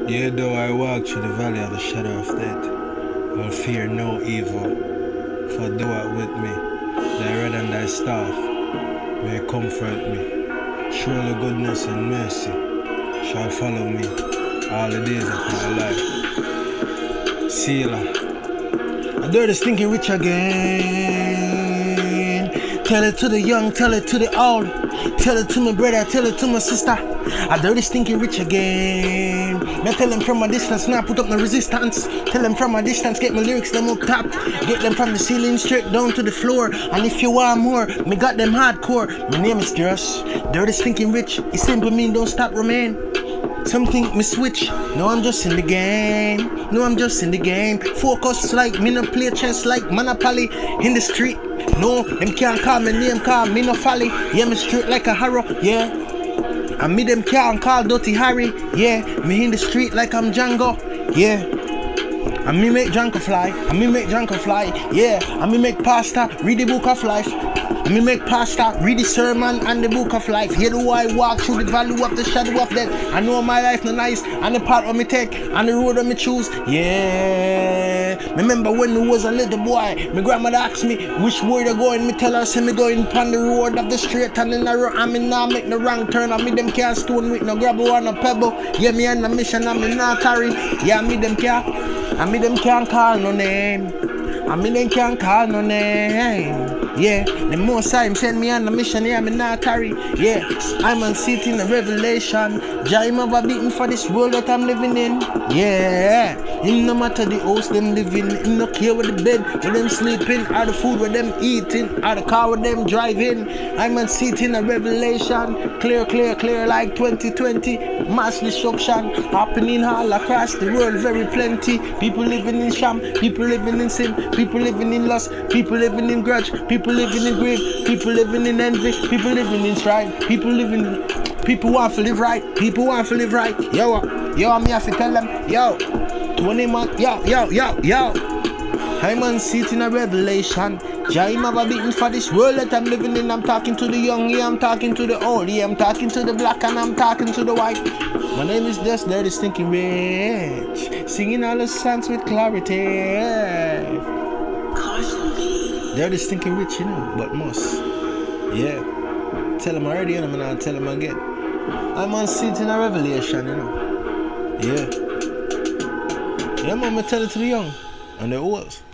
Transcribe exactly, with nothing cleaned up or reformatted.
Yea, though I walk through the valley of the shadow of death, I'll fear no evil, for thou art with me. Thy rod and thy staff may comfort me. Surely goodness and mercy shall follow me all the days of my life. Selah. I do this thinking rich again. Tell it to the young, tell it to the old. Tell it to my brother, tell it to my sister. I do this thinking rich again. Me tell them from a distance, now put up no resistance. Tell them from a distance, get my lyrics them up top. Get them from the ceiling straight down to the floor. And if you want more, me got them hardcore. My name is Josh. Dirty Stinking Rich. It simply mean don't stop remain. Some think me switch. No, I'm just in the game. No, I'm just in the game. Focus like me no play chess like Monopoly in the street. No, them can't call me name, call me no folly. Yeah, me straight like a harrow. Yeah. And me them can't call Dirty Harry. Yeah, me in the street like I'm Django. Yeah. And me make Django fly. And me make Django fly. Yeah. And me make pasta, read the book of life. And me make pasta, read the sermon and the book of life. Here do I walk through the valley of the shadow of death. I know my life no nice, and the part of me take, and the road of me choose. Yeah. Remember when me was a little boy, my grandmother asked me which way to go, and me tell her say me going upon the road of the straight and the narrow. And me now make the wrong turn, and me them can't stone with no gravel or no pebble. Yeah, me on the mission, and me not carry. Yeah, me them can't, and me them can't call no name. I mean, they can't call no name. Yeah, the most time send me on the mission, yeah, me not carry. Yeah, I'm on seat in the revelation. Jaim over beaten for this world that I'm living in. Yeah, him no matter the house them living, him no care with the bed where them sleeping, or the food where them eating, or the car where them driving. I'm on seat in the revelation. Clear, clear, clear like twenty twenty. Mass destruction happening all across the world, very plenty. People living in sham, people living in sin. People living in lust, people living in grudge, people living in grief, people living in envy, people living in strife, people living in... People want to live right, people want to live right. Yo, yo, me have to tell them, yo, twenty months, yo, yo, yo, yo. I'm on seat in a revelation. Jaim have a beaten for this world that I'm living in. I'm talking to the young, yeah, I'm talking to the old, yeah, I'm talking to the black and I'm talking to the white. My name is Just Dirty Stinking Rich, singing all the songs with clarity. Dirty Stinking Rich, you know, but must. Yeah. Tell him already, and I'm gonna tell him again. I'm on seat in a revelation, you know. Yeah. Yeah, man, I tell it to the young and the old.